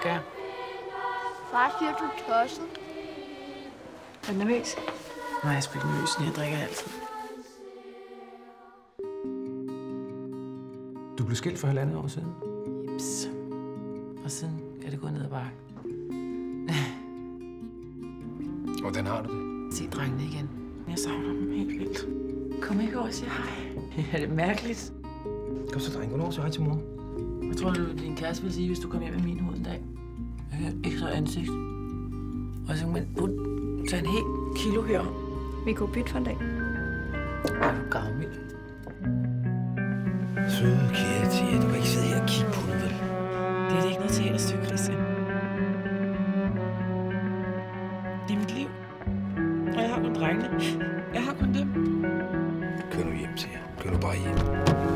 skal jeg. Far siger, du er tosset. Er du nervøs? Nej, jeg er sgu ikke nervøs, jeg drikker altid. Du blev skilt for 1,5 år siden. Jeps. Og siden er det gået ned ad bakken. Hvordan har du det? Se drengene igen. Jeg savner dem helt vildt. Kom ikke over og sige hej. Er det mærkeligt? Kom så, dreng. Hvornår siger hej til mor? Hvad tror du, din kæreste ville sige, hvis du kom hjem med min hoved en dag? Jeg har ekstra ansigt. Og så kan man tage en hel kilo her. Vi kunne bytte for en dag. Er du gavmild? Søde kære Tia, du kan ikke sidde her og kigge på det, vel? Det er da ikke noget teaterstykke, Christian. Det er mit liv. Og jeg har kun drengene. Jeg har kun dem. Kør nu hjem, Tia. Kør nu bare hjem.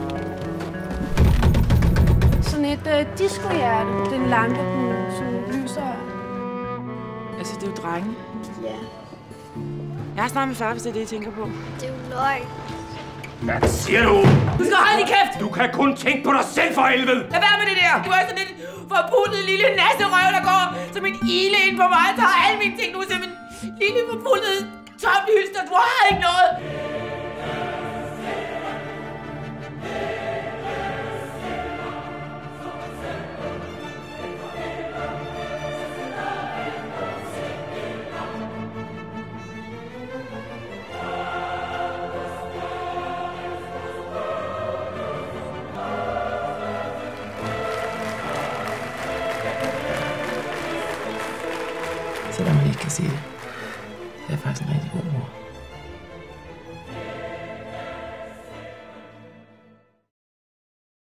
Sådan et disco-hjerte. Den lampe, som lyser. Altså, det er jo drenge. Ja. Jeg er snart med far, hvis det er det, jeg tænker på. Det er jo løgn. Hvad siger du? Du skal holde din kæft! Du kan kun tænke på dig selv, for helvede! Lad være med det der! Du er sådan en forputtet lille nasserøv, der går som en ile ind på mig. Så har alle mine ting nu som en lille forputtet tophylster. Du har ikke noget! Selvom man ikke kan sige det. Det er faktisk en rigtig god mor.